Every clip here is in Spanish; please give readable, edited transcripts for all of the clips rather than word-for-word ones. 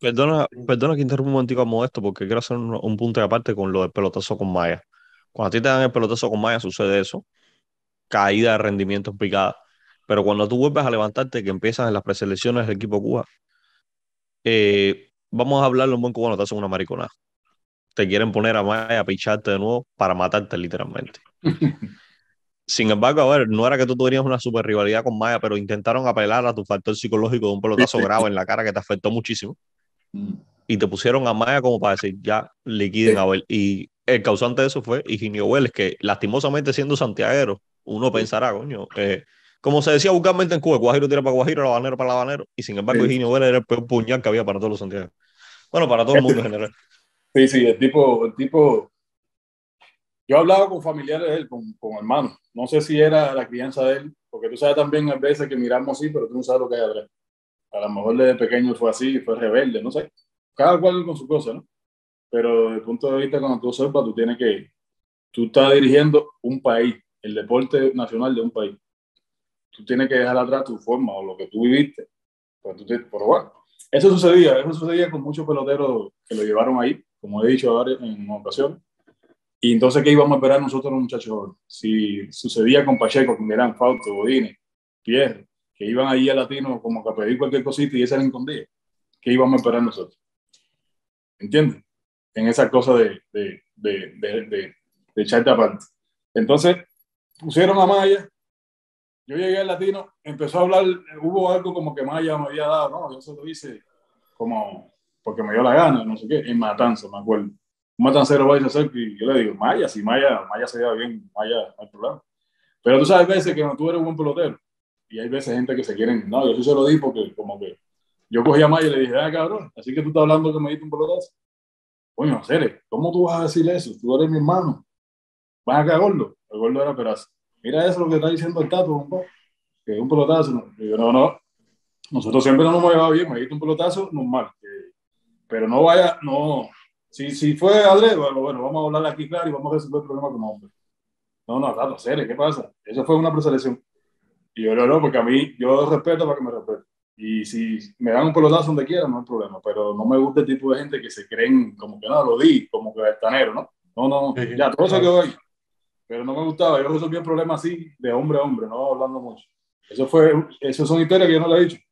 Perdona que interrumpa un momentico a Modesto porque quiero hacer un punto de aparte con lo del pelotazo con Maya. Cuando a ti te dan el pelotazo con Maya sucede eso, caída de rendimiento en picada. Pero cuando tú vuelves a levantarte, que empiezas en las preselecciones del equipo Cuba, vamos a hablarlo en buen cubano, te hacen una mariconada. Te quieren poner a Maya a picharte de nuevo para matarte literalmente. Sin embargo, a ver, no era que tú tenías una super rivalidad con Maya, pero intentaron apelar a tu factor psicológico de un Sí, pelotazo sí. grave en la cara que te afectó muchísimo Mm. y te pusieron a Maya como para decir, ya, liquiden a Abel. Y el causante de eso fue Higinio Vélez, que lastimosamente siendo santiaguero, uno Sí, pensará, coño, como se decía vulgarmente en Cuba, Guajiro tira para Guajiro, el habanero para el habanero, y sin embargo sí, Higinio Vélez era el peor puñal que había para todos los santiagueros. Bueno, para todo el mundo en general. sí, sí, el tipo, yo hablaba con familiares de él, con hermanos. No sé si era la crianza de él, porque tú sabes también a veces que miramos así, pero tú no sabes lo que hay atrás. A lo mejor desde pequeño fue así, fue rebelde, no sé. Cada cual con su cosa, ¿no? Pero desde el punto de vista, cuando tú observas, tú estás dirigiendo un país, el deporte nacional de un país. Tú tienes que dejar atrás tu forma o lo que tú viviste. Pero bueno, eso sucedía con muchos peloteros que lo llevaron ahí, como he dicho ahora en ocasiones. Y entonces, ¿qué íbamos a esperar nosotros los muchachos jóvenes? Si sucedía con Pacheco, con Mirán, Fausto, Bodine, Pierre, que iban ahí a Latino como que a pedir cualquier cosita y ese era escondía, ¿qué íbamos a esperar nosotros? ¿Entiendes? En esa cosa de echarte aparte. Entonces, pusieron a Maya. Yo llegué al Latino, empezó a hablar, hubo algo como que Maya me había dado, no, yo se lo hice como porque me dio la gana, no sé qué, en Matanza, me acuerdo. Un matancero va a hacer y yo le digo, Maya, si Maya se da bien, Maya, no hay problema. Pero tú sabes veces que no, tú eres un buen pelotero y hay veces gente que se quieren, no, yo sí se lo di porque como que yo cogí a Maya y le dije, ah, cabrón, así que tú estás hablando que me diste un pelotazo. Coño, Cere, ¿cómo tú vas a decir eso? Tú eres mi hermano, vas a caer gordo. El gordo era Peraza. Mira eso lo que está diciendo el Tato, compadre, que es un pelotazo. ¿No? Y yo, no, no, nosotros siempre nos hemos llevado bien, me diste un pelotazo normal, pero no vaya, no, si fue adrede, bueno, vamos a hablar aquí claro y vamos a resolver el problema como hombre. No, no, Tato, serio, ¿qué pasa? Eso fue una preselección. Y yo, no, porque a mí, yo respeto para que me respete. Y si me dan un pelotazo donde quiera, no hay problema. Pero no me gusta el tipo de gente que se creen como que no, lo di, como que altanero, ¿no? No, no, Sí, ya, todo eso claro. quedó ahí. Pero no me gustaba. Yo resolví el problema así, de hombre a hombre, no hablando mucho. Eso son historias que yo no le he dicho.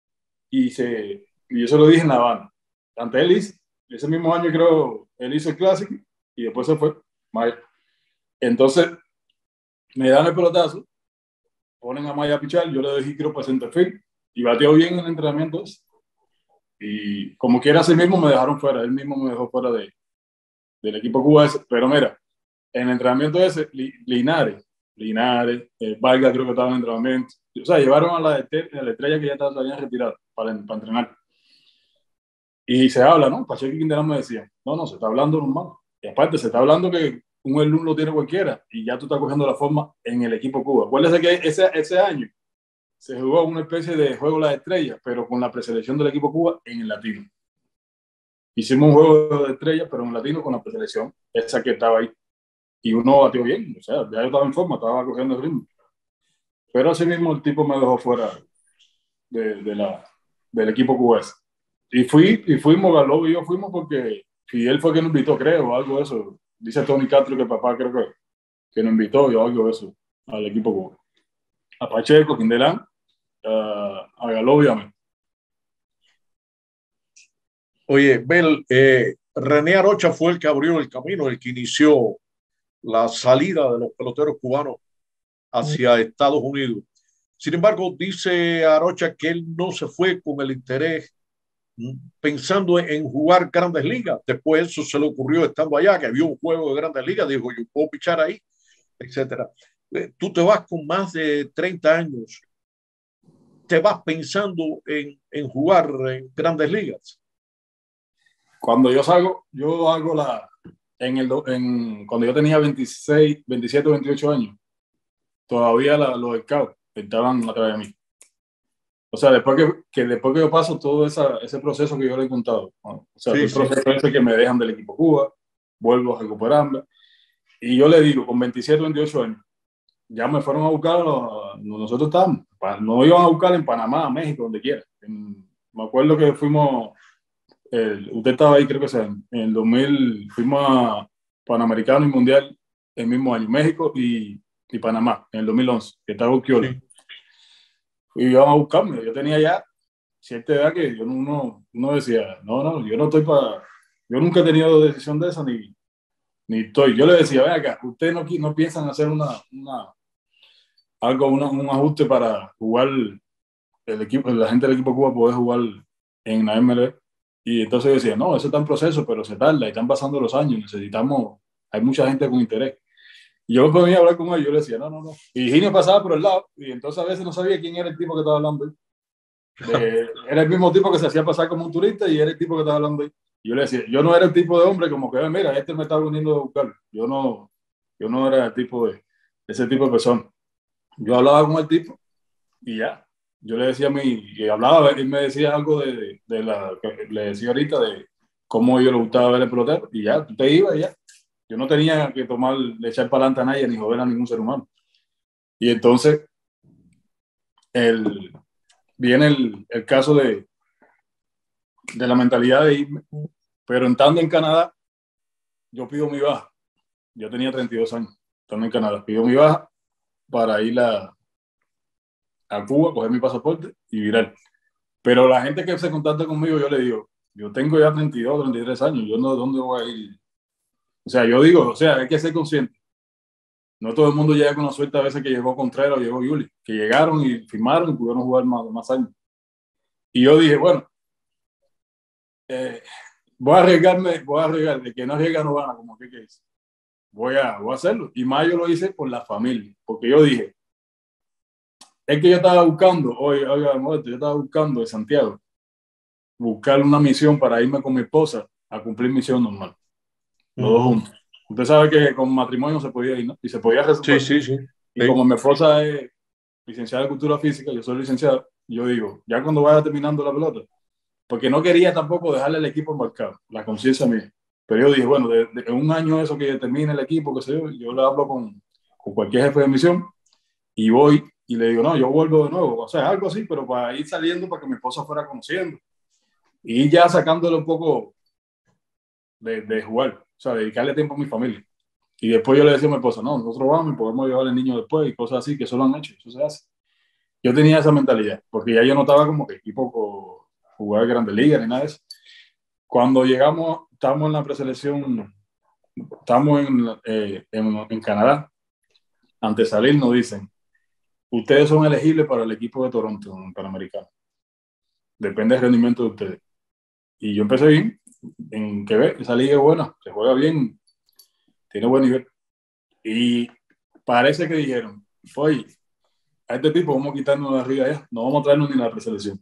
Y yo se lo dije en La Habana. Ante él, ese mismo año creo, él hizo el clásico y después se fue. Maya. Entonces, me dan el pelotazo, ponen a Maya a pichar, yo le doy creo para centerfield y bateó bien en el entrenamiento ese. Y como quiera, así mismo me dejaron fuera, él mismo me dejó fuera del equipo Cuba ese. Pero mira, en el entrenamiento ese, Linares, Vargas creo que estaba en entrenamiento. O sea, llevaron a la estrella que ya estaba habían retirado para entrenar. Y se habla, ¿no? Pacheco y Quintana me decían, no, no, se está hablando normal. Y aparte, se está hablando que un alumno lo tiene cualquiera y ya tú estás cogiendo la forma en el equipo Cuba. Acuérdese que ese año se jugó una especie de juego de las estrellas, pero con la preselección del equipo Cuba en el latino. Hicimos un juego de estrellas, pero en el latino con la preselección, esa que estaba ahí. Y uno batió bien, o sea, ya yo estaba en forma, estaba cogiendo el ritmo. Pero así mismo el tipo me dejó fuera de la, del equipo cubano. Y fuimos, Galo y yo fuimos porque Fidel fue quien nos invitó, creo, o algo de eso. Dice Tony Castro que papá creo que nos invitó y algo de eso al equipo cubano. A Pacheco, Quindelán, a Galo y a mí. Oye, Bel, René Arocha fue el que abrió el camino, el que inició la salida de los peloteros cubanos hacia Estados Unidos. Sin embargo, dice Arocha que él no se fue con el interés pensando en jugar grandes ligas. Después eso se le ocurrió estando allá, que había un juego de grandes ligas, dijo, yo puedo pichar ahí, etcétera. Tú te vas con más de 30 años, te vas pensando en jugar en grandes ligas. Cuando yo salgo, yo hago cuando yo tenía 26, 27, 28 años, todavía los scouts estaban atrás de mí. O sea, después que yo paso todo ese proceso que yo le he contado, ¿no? O sea, todo Sí, el sí. proceso ese que me dejan del equipo Cuba, vuelvo a recuperarme, y yo le digo, con 27, 28 años, ya me fueron a buscar, nosotros estábamos, no iban a buscar en Panamá, México, donde quiera. Me acuerdo que fuimos usted estaba ahí, creo que sea, en el 2000 fuimos a Panamericano y Mundial el mismo año, México y Panamá, en el 2011, que estaba Urquiola. Sí. Y iban a buscarme, yo tenía ya cierta edad que yo no decía, no, yo no estoy para, yo nunca he tenido decisión de esa, ni estoy. Yo le decía, ven acá, ustedes no piensan hacer un ajuste para jugar el equipo, la gente del equipo Cuba poder jugar en la MLB. Y entonces yo decía, no, eso está en proceso, pero se tarda y están pasando los años, necesitamos, hay mucha gente con interés. Y yo me ponía a hablar con él, yo le decía, no. Y Ginio pasaba por el lado, y entonces a veces no sabía quién era el tipo que estaba hablando. Era el mismo tipo que se hacía pasar como un turista y era el tipo que estaba hablando ahí. Y yo le decía, yo no era el tipo de hombre como que, mira, este me está viniendo a buscar. Yo no era el tipo ese tipo de persona. Yo hablaba con el tipo y ya. Yo le decía a mí, y hablaba, él me decía algo de la que le decía ahorita de cómo yo le gustaba ver el pelotero y ya, tú te ibas y ya. Yo no tenía que echar para adelante a nadie ni joder a ningún ser humano. Y entonces viene el caso de la mentalidad de irme, pero estando en Canadá, yo pido mi baja. Yo tenía 32 años, estando en Canadá, pido mi baja para ir a Cuba, coger mi pasaporte y virar. Pero la gente que se contacta conmigo, yo le digo, yo tengo ya 32, 33 años, yo no, ¿dónde voy a ir? O sea, yo digo, o sea, hay que ser consciente. No todo el mundo llega con la suerte a veces que llegó Contreras o llegó Yuli, que llegaron y firmaron y pudieron jugar más años. Y yo dije, bueno, voy a arriesgar, de que no arriesga no gana, como que dice. Voy a hacerlo. Y más yo lo hice por la familia, porque yo dije, es que yo estaba buscando, yo estaba buscando de Santiago, buscar una misión para irme con mi esposa a cumplir misión normal, los dos juntos. Usted sabe que con matrimonio se podía ir, ¿no? Y se podía resolver. Sí. Y como mi esposa es licenciada en cultura física, yo soy licenciado, yo digo, ya cuando vaya terminando la pelota, porque no quería tampoco dejarle el equipo embarcado, la conciencia mía. Pero yo dije, bueno, de un año eso que termine el equipo, que sé yo le hablo con cualquier jefe de misión y voy y le digo, no, yo vuelvo de nuevo, o sea, algo así, pero para ir saliendo, para que mi esposa fuera conociendo y ya sacándole un poco de jugar, o sea, dedicarle tiempo a mi familia. Y después yo le decía a mi esposa, no, nosotros vamos y podemos llevar al niño después y cosas así, que eso lo han hecho, eso se hace. Yo tenía esa mentalidad, porque ya yo no estaba como que equipo jugar Grandes Ligas ni nada de eso. Cuando llegamos, estamos en la preselección, estamos en Canadá, antes de salir nos dicen, ustedes son elegibles para el equipo de Toronto, en Panamericano. Depende del rendimiento de ustedes. Y yo empecé bien, en Quebec, esa liga es buena, se juega bien, tiene buen nivel. Y parece que dijeron, oye, a este tipo vamos a quitarnos de arriba ya, no vamos a traernos ni la preselección.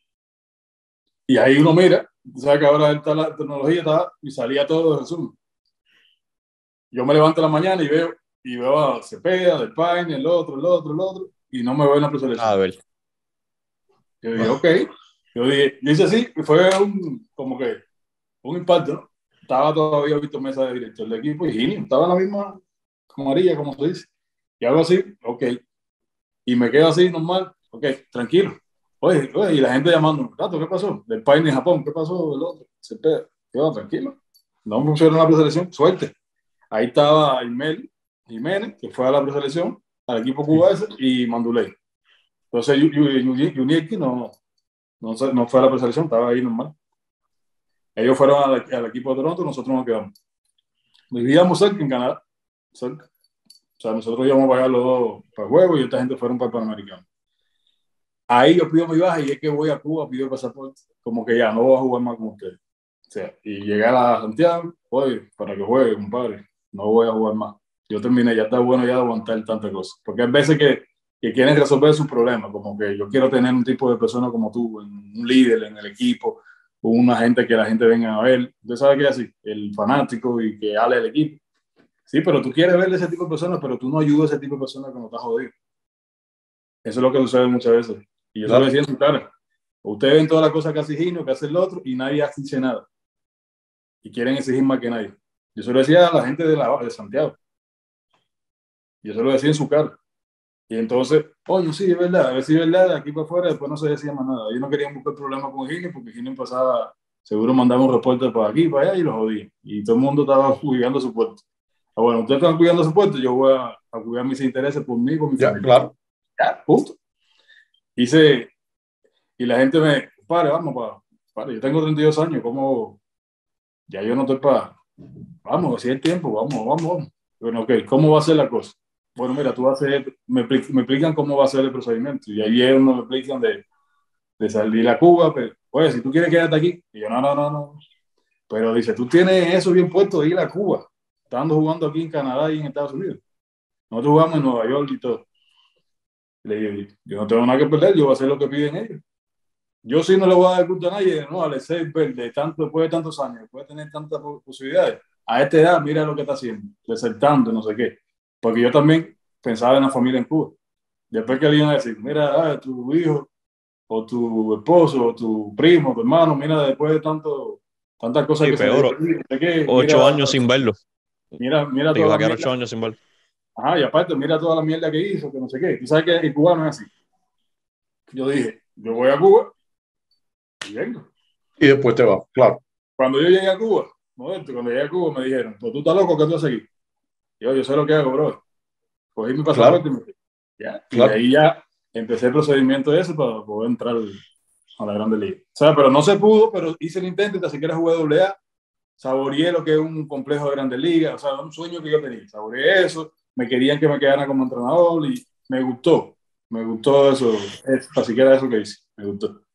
Y ahí uno mira, sabes que ahora está la tecnología y salía todo de Zoom. Yo me levanto en la mañana y veo a Cepeda, Del Paine, el otro, y no me veo en la preselección. A ver. Yo dije, ok. Yo hice así, y fue como que un impacto, ¿no? Estaba todavía Víctor Mesa de director del equipo y Ginio, estaba en la misma camarilla, como se dice. Y algo así, ok. Y me quedo así, normal, ok, tranquilo. Oye, y la gente llamando, Tato, ¿qué pasó? Del Paine en Japón, ¿qué pasó? El otro, Cepeda, quedó tranquilo. No me pusieron la preselección, suerte. Ahí estaba Aimel Jiménez, que fue a la preselección, al equipo cubano, y Manduley. Entonces, Yunieki no fue a la preselección, estaba ahí normal. Ellos fueron al equipo de Toronto, nosotros nos quedamos. Vivíamos cerca en Canadá, cerca. O sea, nosotros íbamos a pagar los dos para el juego y esta gente fueron para el Panamericano. Ahí yo pido mi baja y es que voy a Cuba, pido el pasaporte, como que ya no voy a jugar más con ustedes. O sea, y llegar a Santiago, oye, para que juegue, compadre, no voy a jugar más. Yo terminé, ya está bueno ya de aguantar tantas cosas. Porque hay veces que quieren resolver sus problemas, como que yo quiero tener un tipo de persona como tú, un líder en el equipo, una gente que la gente venga a ver. Usted sabe que es así, el fanático y que hable el equipo. Sí, pero tú quieres ver ese tipo de personas, pero tú no ayudas a ese tipo de personas cuando estás jodido. Eso es lo que sucede muchas veces. Y yo se lo decía en su cara. Ustedes ven todas las cosas que hace Gino, que hace el otro, y nadie hace nada. Y quieren exigir más que nadie. Yo se lo decía a la gente de Santiago. Yo se lo decía en su cara. Y entonces, oye, sí, es verdad, a ver si es verdad, de aquí para afuera, después no se decía más nada. Ellos no querían buscar problemas con Gino porque Gino empezaba seguro mandaba un reporte para aquí, para allá y los jodía. Y todo el mundo estaba cuidando su puesto. Bueno, ustedes están cuidando su puesto, yo voy a cuidar mis intereses por mí y por mi Ya, familia. claro. Ya, punto. Y la gente me, padre, vamos, padre, yo tengo 32 años, ¿cómo? Ya yo no estoy para, vamos, así es el tiempo, vamos. Bueno, ok, ¿cómo va a ser la cosa? Bueno, mira, tú vas a hacer, me explican cómo va a ser el procedimiento. Y ahí es uno me explican de salir a Cuba, pero, oye, si tú quieres quedarte aquí. Y yo, no. Pero dice, tú tienes eso bien puesto de ir a Cuba, estando jugando aquí en Canadá y en Estados Unidos. Nosotros jugamos en Nueva York y todo. Y le digo, yo no tengo nada que perder, yo voy a hacer lo que piden ellos. Yo sí no le voy a dar culto a nadie, no, al ser de tanto, después de tantos años, después de tener tantas posibilidades, a esta edad, mira lo que está haciendo, desertando, no sé qué. Porque yo también pensaba en la familia en Cuba. Después que le iban a decir, mira, tu hijo, o tu esposo, o tu primo, tu hermano, mira, después de tantas cosas Sí, que se le peor, dio, no sé qué, 8 años sin verlo. mira Te toda ibas a la quedar mierda. 8 años sin verlo. Ajá, y aparte, mira toda la mierda que hizo, que no sé qué. Tú sabes que el cubano es así. Yo dije, yo voy a Cuba y vengo. Y después te vas, claro. Cuando yo llegué a Cuba, cuando llegué a Cuba me dijeron, pues tú estás loco, ¿qué tú haces aquí? Yo sé lo que hago, bro. Cogí mi Claro, pasaporte y me fui. ¿Ya? Y de claro. ahí ya empecé el procedimiento ese para poder entrar a la Grande Liga. O sea, pero no se pudo, pero hice el intento y tan siquiera jugué AA, saboreé lo que es un complejo de Grandes Ligas, o sea, un sueño que yo tenía. Saboreé eso, me querían que me quedara como entrenador y me gustó eso, tan siquiera eso que hice, me gustó.